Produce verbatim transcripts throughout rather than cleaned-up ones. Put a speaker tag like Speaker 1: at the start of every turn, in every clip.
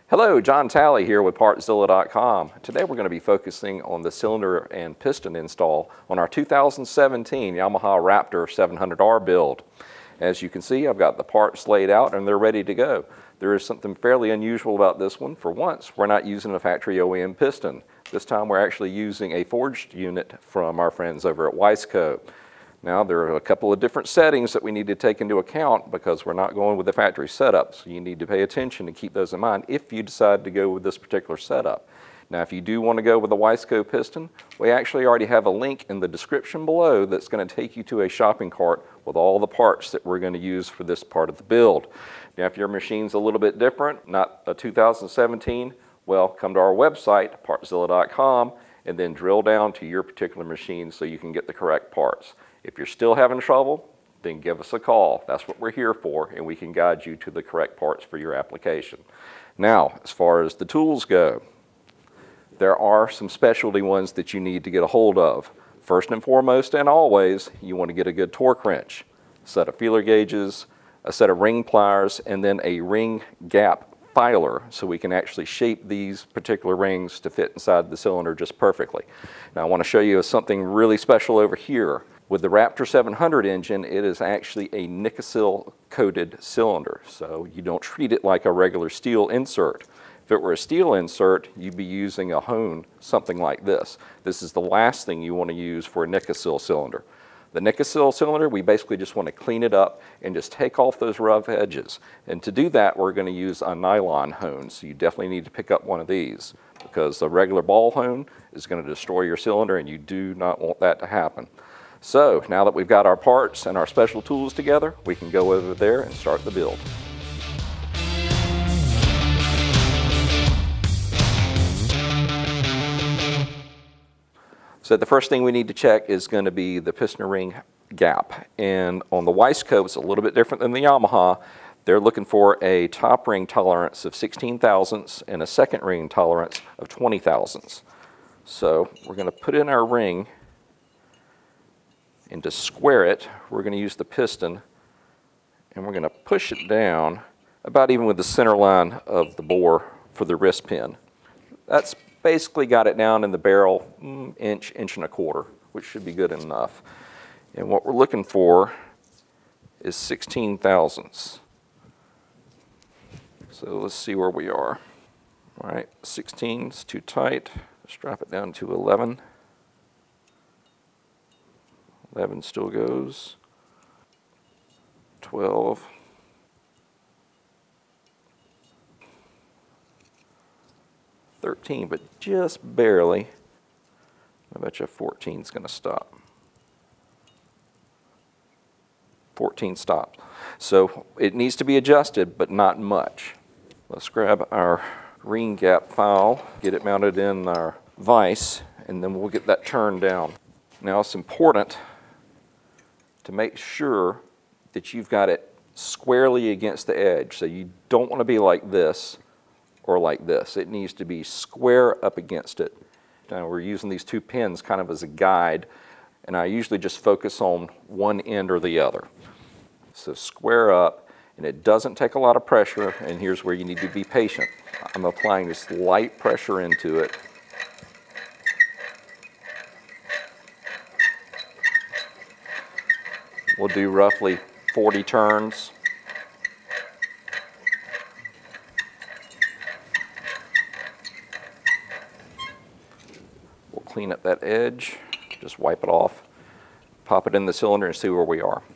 Speaker 1: Hello, John Talley here with Partzilla dot com. Today we're going to be focusing on the cylinder and piston install on our two thousand seventeen Yamaha Raptor seven hundred R build. As you can see, I've got the parts laid out and they're ready to go. There is something fairly unusual about this one. For once, we're not using a factory O E M piston. This time we're actually using a forged unit from our friends over at Wiseco. Now, there are a couple of different settings that we need to take into account because we're not going with the factory setup. So you need to pay attention and keep those in mind if you decide to go with this particular setup. Now, if you do want to go with the Wiseco piston, we actually already have a link in the description below that's going to take you to a shopping cart with all the parts that we're going to use for this part of the build. Now, if your machine's a little bit different, not a two thousand seventeen, well, come to our website, Partzilla dot com, and then drill down to your particular machine so you can get the correct parts. If you're still having trouble, then give us a call. That's what we're here for, and we can guide you to the correct parts for your application. Now, as far as the tools go, there are some specialty ones that you need to get a hold of. First and foremost and always, you want to get a good torque wrench, a set of feeler gauges, a set of ring pliers, and then a ring gap filer so we can actually shape these particular rings to fit inside the cylinder just perfectly. Now, I want to show you something really special over here. With the Raptor seven hundred engine, it is actually a nikasil coated cylinder, so you don't treat it like a regular steel insert. If it were a steel insert, you'd be using a hone, something like this. This is the last thing you want to use for a nikasil cylinder. The nikasil cylinder, we basically just want to clean it up and just take off those rough edges. And to do that, we're going to use a nylon hone, so you definitely need to pick up one of these because a regular ball hone is going to destroy your cylinder and you do not want that to happen. So now that we've got our parts and our special tools together, we can go over there and start the build. So the first thing we need to check is going to be the piston ring gap. And on the Wiseco, it's a little bit different than the Yamaha. They're looking for a top ring tolerance of sixteen thousandths and a second ring tolerance of twenty thousandths. So we're going to put in our ring. And to square it, we're going to use the piston and we're going to push it down about even with the center line of the bore for the wrist pin. That's basically got it down in the barrel, mm, inch, inch and a quarter, which should be good enough. And what we're looking for is sixteen thousandths. So let's see where we are. All right, sixteen is too tight. Let's drop it down to eleven. eleven still goes, twelve, thirteen, but just barely. I bet you fourteen is going to stop. fourteen stops. So it needs to be adjusted, but not much. Let's grab our ring gap file, get it mounted in our vise, and then we'll get that turned down. Now it's important to make sure that you've got it squarely against the edge. So you don't want to be like this or like this. It needs to be square up against it. Now we're using these two pins kind of as a guide, and I usually just focus on one end or the other. So square up, and it doesn't take a lot of pressure, and here's where you need to be patient. I'm applying this light pressure into it. We'll do roughly forty turns. We'll clean up that edge, just wipe it off, pop it in the cylinder and see where we are.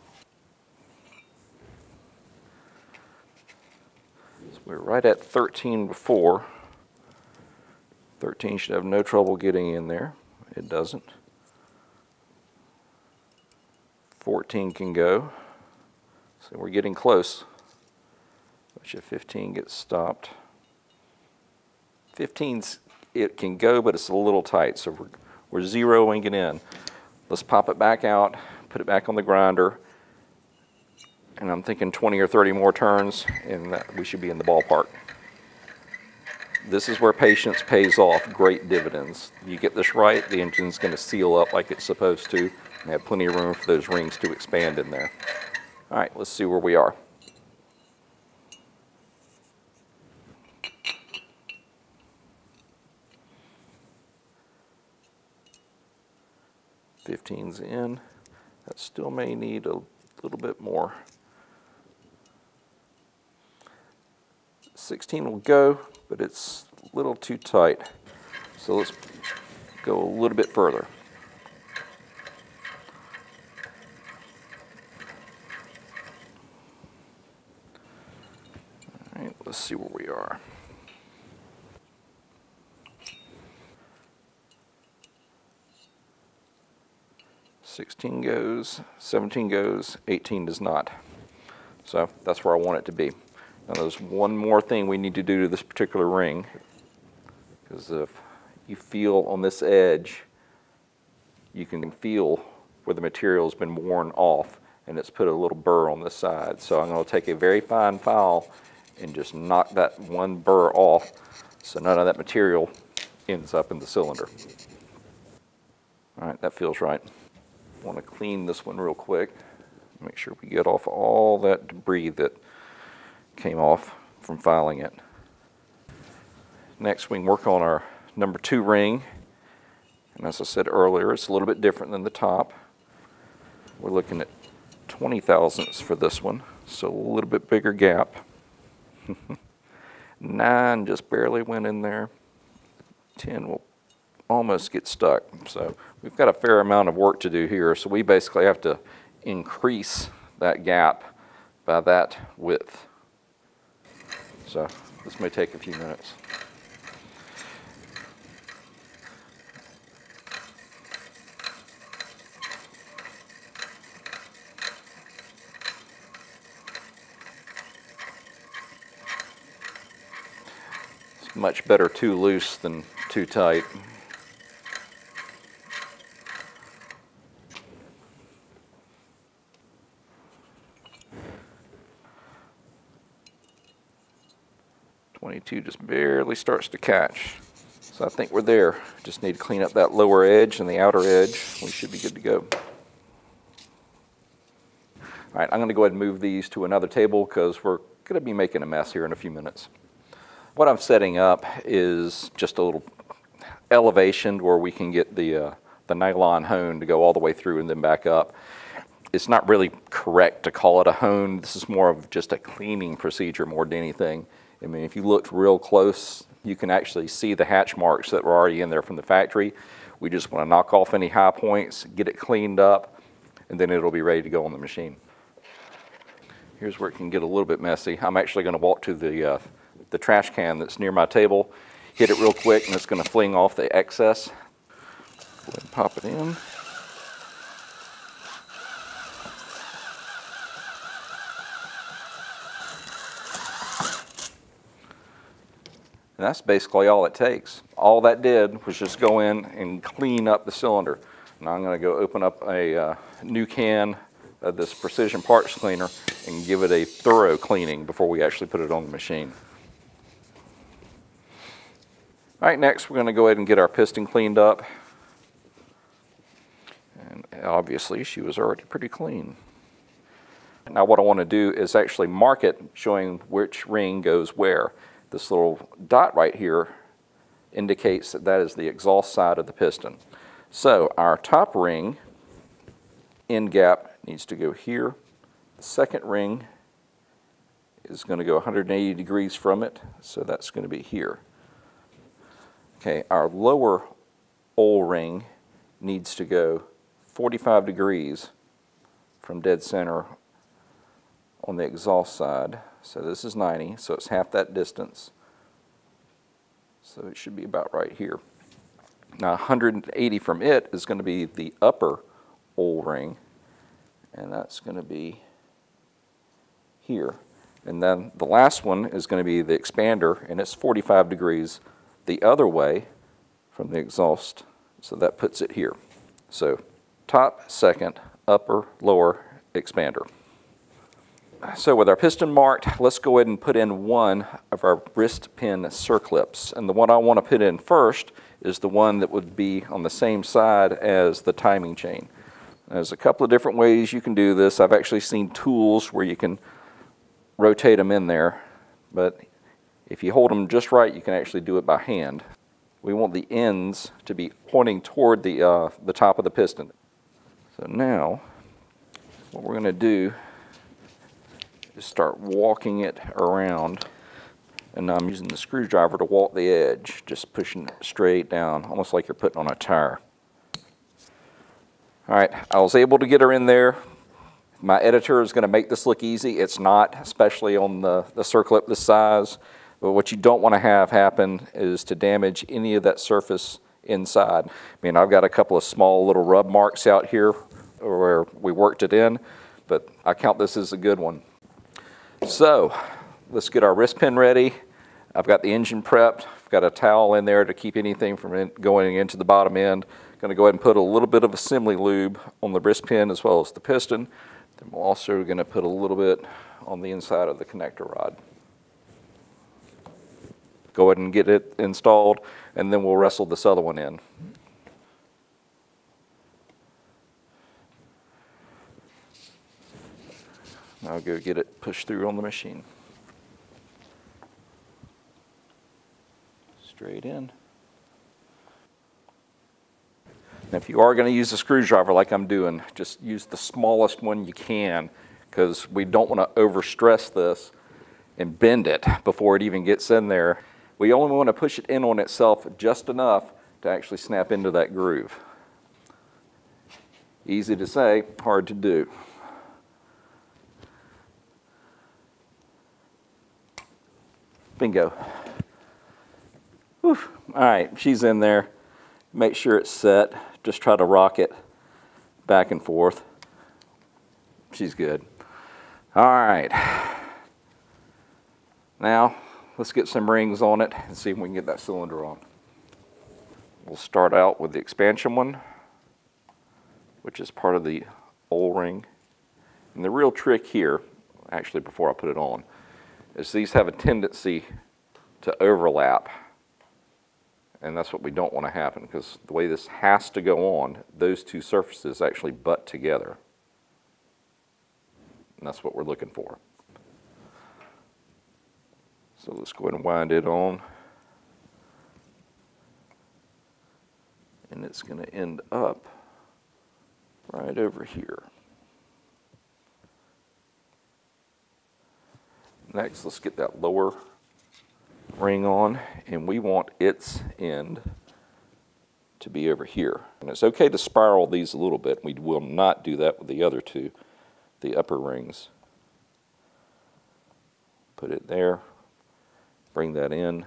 Speaker 1: So we're right at thirteen before. thirteen should have no trouble getting in there. It doesn't. fourteen can go, so we're getting close. But if fifteen gets stopped. fifteen's, it can go, but it's a little tight, so we're, we're zeroing it in. Let's pop it back out, put it back on the grinder, and I'm thinking twenty or thirty more turns, and that we should be in the ballpark. This is where patience pays off great dividends. You get this right, the engine's going to seal up like it's supposed to, and have plenty of room for those rings to expand in there. All right, let's see where we are. fifteen's in. That still may need a little bit more. sixteen will go, but it's a little too tight. So let's go a little bit further. All right, let's see where we are. sixteen goes, seventeen goes, eighteen does not. So that's where I want it to be. Now there's one more thing we need to do to this particular ring, because if you feel on this edge, you can feel where the material has been worn off and it's put a little burr on the side. So I'm going to take a very fine file and just knock that one burr off so none of that material ends up in the cylinder. All right, that feels right. I want to clean this one real quick. Make sure we get off all that debris that came off from filing it. Next, we can work on our number two ring. And as I said earlier, it's a little bit different than the top. We're looking at twenty thousandths for this one, so a little bit bigger gap. Nine just barely went in there. ten will almost get stuck. So we've got a fair amount of work to do here. So we basically have to increase that gap by that width. So this may take a few minutes. It's much better too loose than too tight. twenty-two just barely starts to catch. So I think we're there. Just need to clean up that lower edge and the outer edge. We should be good to go. All right, I'm going to go ahead and move these to another table because we're going to be making a mess here in a few minutes. What I'm setting up is just a little elevation where we can get the, uh, the nylon hone to go all the way through and then back up. It's not really correct to call it a hone. This is more of just a cleaning procedure more than anything. I mean, if you looked real close, you can actually see the hatch marks that were already in there from the factory. We just want to knock off any high points, get it cleaned up, and then it'll be ready to go on the machine. Here's where it can get a little bit messy. I'm actually going to walk to the, uh, the trash can that's near my table, hit it real quick, and it's going to fling off the excess. Go ahead and pop it in. And that's basically all it takes. All that did was just go in and clean up the cylinder. Now I'm going to go open up a uh, new can of this precision parts cleaner and give it a thorough cleaning before we actually put it on the machine. All right, next we're going to go ahead and get our piston cleaned up. And obviously she was already pretty clean. Now what I want to do is actually mark it, showing which ring goes where. This little dot right here indicates that that is the exhaust side of the piston. So our top ring end gap needs to go here. The second ring is going to go one hundred eighty degrees from it, so that's going to be here. Okay, our lower O-ring needs to go forty-five degrees from dead center on the exhaust side. So this is ninety, so it's half that distance. So it should be about right here. Now one hundred eighty from it is going to be the upper O-ring, and that's going to be here. And then the last one is going to be the expander, and it's forty-five degrees the other way from the exhaust, so that puts it here. So top, second, upper, lower, expander. So with our piston marked, let's go ahead and put in one of our wrist pin circlips. And the one I want to put in first is the one that would be on the same side as the timing chain. There's a couple of different ways you can do this. I've actually seen tools where you can rotate them in there, but if you hold them just right, you can actually do it by hand. We want the ends to be pointing toward the, uh, the top of the piston. So now, what we're going to do is start walking it around. And now I'm using the screwdriver to walk the edge, just pushing it straight down, almost like you're putting on a tire. All right, I was able to get her in there. My editor is going to make this look easy. It's not, especially on the, the circlip this size. But what you don't want to have happen is to damage any of that surface inside. I mean, I've got a couple of small little rub marks out here where we worked it in, but I count this as a good one. So let's get our wrist pin ready. I've got the engine prepped. I've got a towel in there to keep anything from in, going into the bottom end. I'm going to go ahead and put a little bit of assembly lube on the wrist pin as well as the piston. Then we're also going to put a little bit on the inside of the connector rod. Go ahead and get it installed, and then we'll wrestle this other one in. I'll go get it pushed through on the machine. Straight in. Now if you are going to use a screwdriver like I'm doing, just use the smallest one you can, because we don't want to overstress this and bend it before it even gets in there. We only want to push it in on itself just enough to actually snap into that groove. Easy to say, hard to do. Bingo. Whew. All right, she's in there. Make sure it's set. Just try to rock it back and forth. She's good. All right. Now, let's get some rings on it and see if we can get that cylinder on. We'll start out with the expansion one, which is part of the O-ring. And the real trick here, actually before I put it on, is these have a tendency to overlap. And that's what we don't want to happen, because the way this has to go on, those two surfaces actually butt together. And that's what we're looking for. So let's go ahead and wind it on. And it's going to end up right over here. Next, let's get that lower ring on, and we want its end to be over here. And it's okay to spiral these a little bit. We will not do that with the other two, the upper rings. Put it there, bring that in,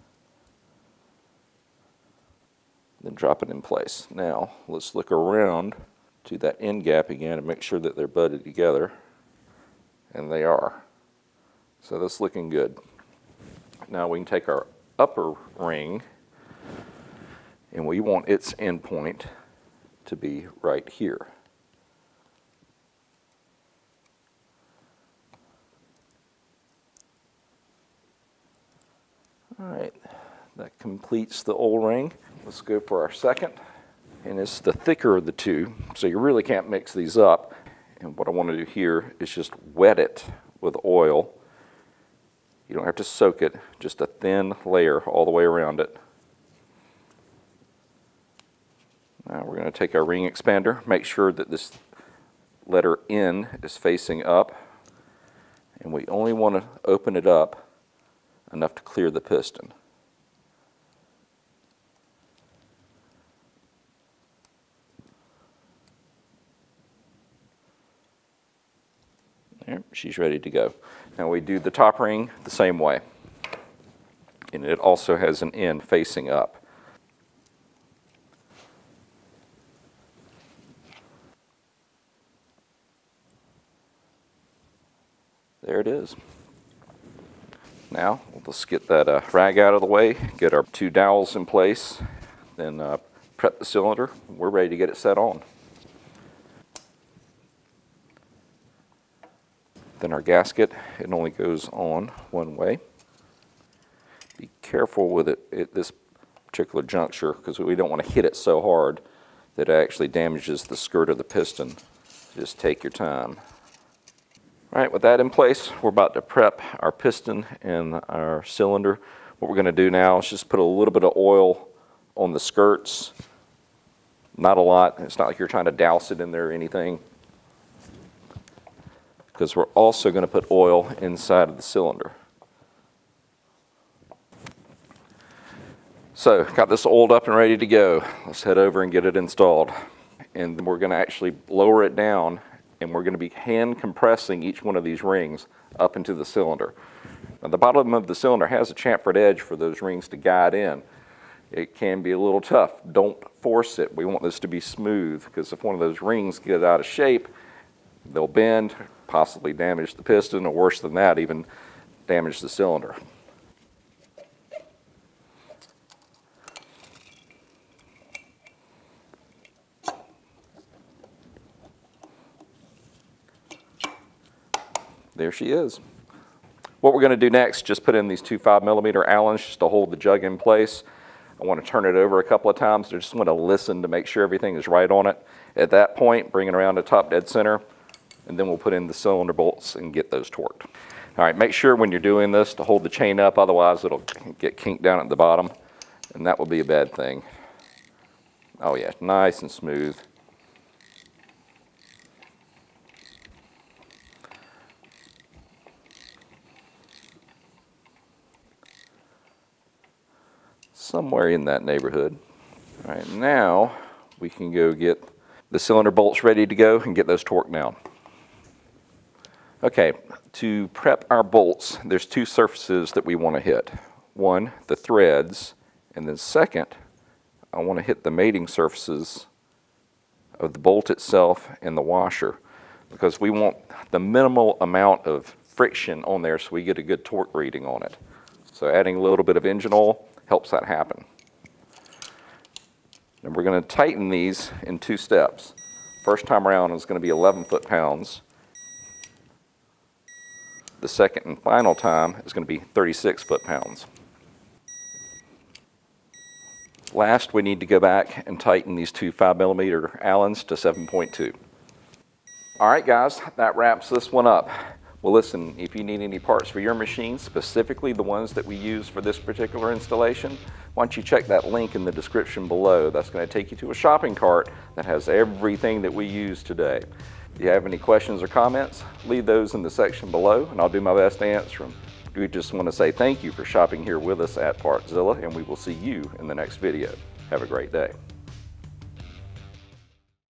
Speaker 1: then drop it in place. Now, let's look around to that end gap again and make sure that they're butted together, and they are. So that's looking good. Now we can take our upper ring, and we want its end point to be right here. All right, that completes the O-ring. Let's go for our second, and it's the thicker of the two, so you really can't mix these up. And what I want to do here is just wet it with oil. You don't have to soak it, just a thin layer all the way around it. Now we're going to take our ring expander, make sure that this letter N is facing up, and we only want to open it up enough to clear the piston. There, she's ready to go. Now we do the top ring the same way, and it also has an end facing up. There it is. Now let's get that uh, rag out of the way, get our two dowels in place, then uh, prep the cylinder. We're ready to get it set on. Then our gasket, it only goes on one way. Be careful with it at this particular juncture, because we don't want to hit it so hard that it actually damages the skirt of the piston. Just take your time. All right, with that in place, we're about to prep our piston and our cylinder. What we're going to do now is just put a little bit of oil on the skirts Not a lot. It's not like you're trying to douse it in there or anything, because we're also going to put oil inside of the cylinder. So, got this oiled up and ready to go. Let's head over and get it installed. And we're going to actually lower it down, and we're going to be hand compressing each one of these rings up into the cylinder. Now, the bottom of the cylinder has a chamfered edge for those rings to guide in. It can be a little tough. Don't force it. We want this to be smooth, because if one of those rings get out of shape, they'll bend, possibly damage the piston, or worse than that, even damage the cylinder. There she is. What we're going to do next, just put in these two five millimeter Allens just to hold the jug in place. I want to turn it over a couple of times. I just want to listen to make sure everything is right on it. At that point, bring it around to top dead center, and then we'll put in the cylinder bolts and get those torqued. All right, make sure when you're doing this to hold the chain up, otherwise it'll get kinked down at the bottom, and that will be a bad thing. Oh yeah, nice and smooth. Somewhere in that neighborhood. All right, now we can go get the cylinder bolts ready to go and get those torqued down. Okay, to prep our bolts, there's two surfaces that we want to hit. One, the threads, and then second, I want to hit the mating surfaces of the bolt itself and the washer, because we want the minimal amount of friction on there so we get a good torque reading on it. So adding a little bit of engine oil helps that happen. And we're going to tighten these in two steps. First time around is going to be eleven foot-pounds. The second and final time is going to be thirty-six foot-pounds. Last, we need to go back and tighten these two five millimeter Allens to seven point two. All right, guys, that wraps this one up. Well, listen, if you need any parts for your machine, specifically the ones that we use for this particular installation, why don't you check that link in the description below. That's going to take you to a shopping cart that has everything that we use today. If you have any questions or comments, leave those in the section below, and I'll do my best to answer them. We just want to say thank you for shopping here with us at Partzilla, and we will see you in the next video. Have a great day.